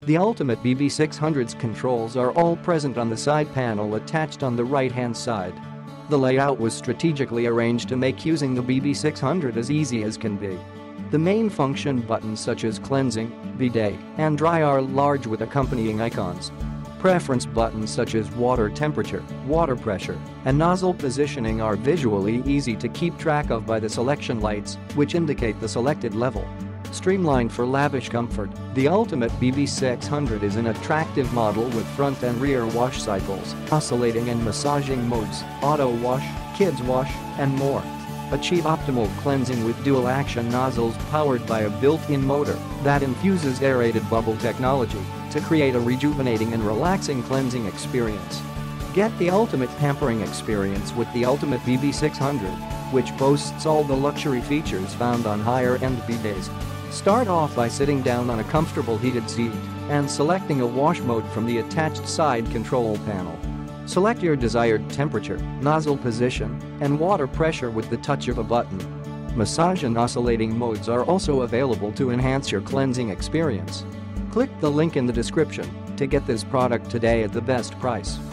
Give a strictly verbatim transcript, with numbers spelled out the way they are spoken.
The Ultimate B B six hundred's controls are all present on the side panel attached on the right-hand side. The layout was strategically arranged to make using the B B six hundred as easy as can be. The main function buttons such as cleansing, bidet, and dry are large with accompanying icons. Preference buttons such as water temperature, water pressure, and nozzle positioning are visually easy to keep track of by the selection lights, which indicate the selected level. Streamlined for lavish comfort, the Ultimate B B six hundred is an attractive model with front and rear wash cycles, oscillating and massaging modes, auto wash, kids wash, and more. Achieve optimal cleansing with dual-action nozzles powered by a built-in motor that infuses aerated bubble technology to create a rejuvenating and relaxing cleansing experience. Get the ultimate pampering experience with the Ultimate B B six hundred, which boasts all the luxury features found on higher-end bidets. Start off by sitting down on a comfortable heated seat and selecting a wash mode from the attached side control panel. Select your desired temperature, nozzle position, and water pressure with the touch of a button. Massage and oscillating modes are also available to enhance your cleansing experience. Click the link in the description to get this product today at the best price.